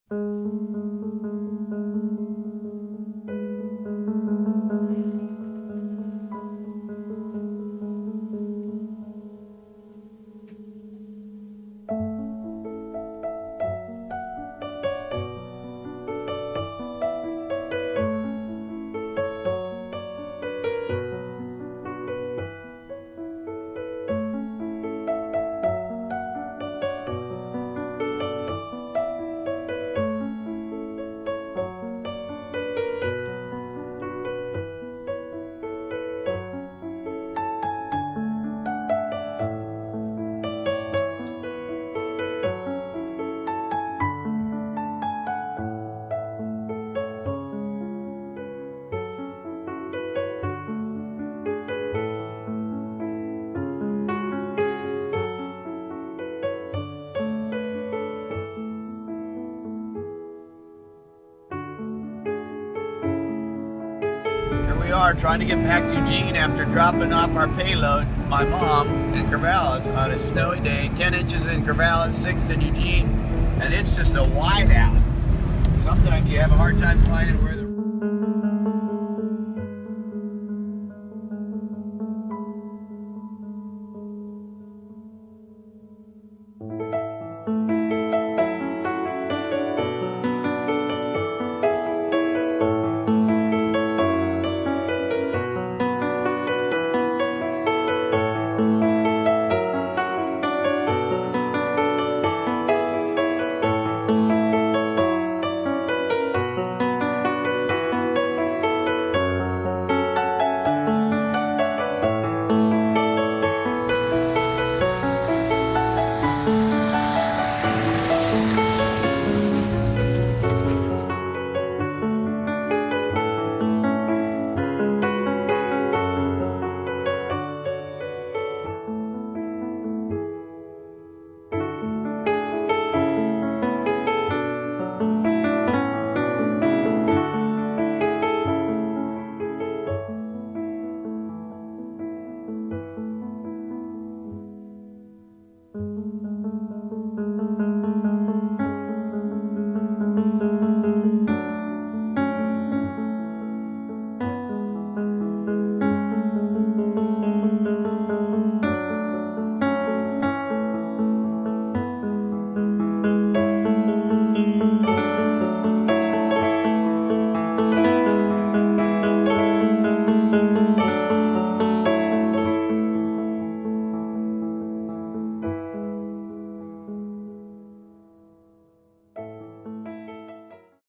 Here we are trying to get back to Eugene after dropping off our payload, my mom, in Corvallis on a snowy day. 10 inches in Corvallis, 6 in Eugene, and it's just a whiteout. Sometimes you have a hard time finding where the